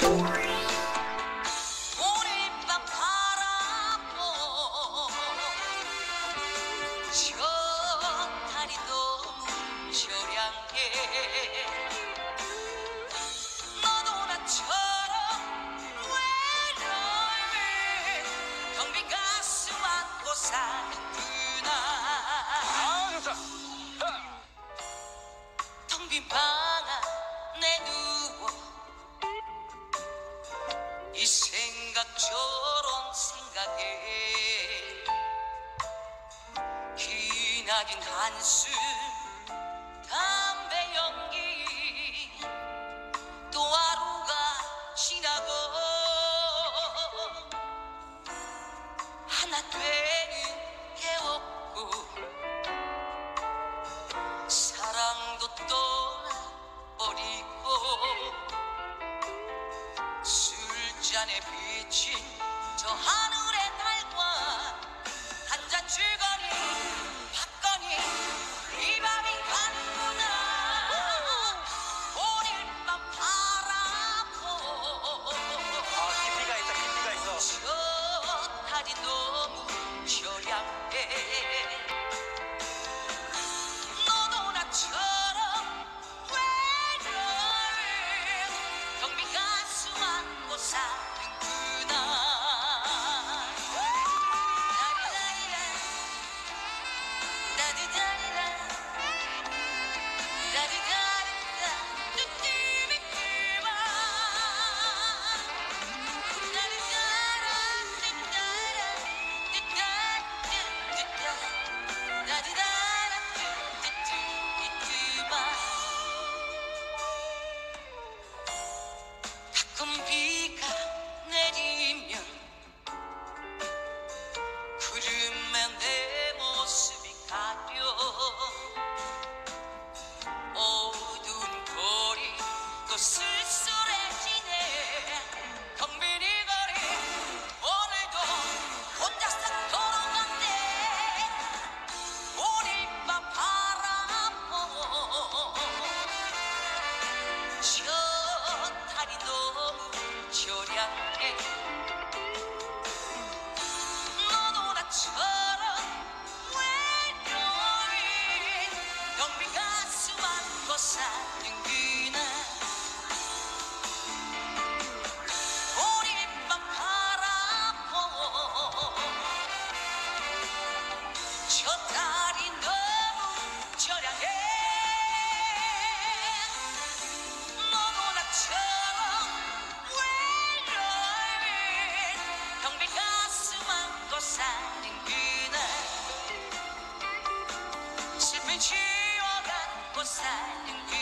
오늘 밤 바라보 저 달이 너무 처량해. 너도 나처럼 외로움을 텅 빈 가슴 안고 사는구나. 좋다. 텅 빈 방 안에 누워 이 생각 저런 생각에 기나긴 한숨 담배 연기 또 하루가 지나고 하나 되는 게 없고 사랑도 떠나버리고 술잔에 비친 저 하늘의 달과 한 잔 주거니 받거니 이 밤이 가는구나. 오늘 밤 바라보 깊이가 있다, 깊이가 있어. 저 달이 너무 처량해. 너도 나처럼 외로운 텅 빈 가슴 안고 사는구나. 다디다리라 다디다리라 뚜뚜미뚜바 다디다라 뚜따라 뚜따뚜뚜따 다디다라 뚜뚜미뚜바. 가끔 비가 내리면 구름에 내 모습이 가려 어두운 거리 또 쓸쓸해지네. 텅 빈 이 거리 오늘도 혼자서 걸어간대. 오늘 밤 바라보 저 달이 너무 처량해. 너도 나처럼 외로운 텅 빈 가슴 안고 사는구나. 오늘 밤 바라보 저 달이 너무 처량해. 너도 나처럼 외로운 텅 빈 가슴 안고 사는구나. 슬픈 추억 안고 사는구나.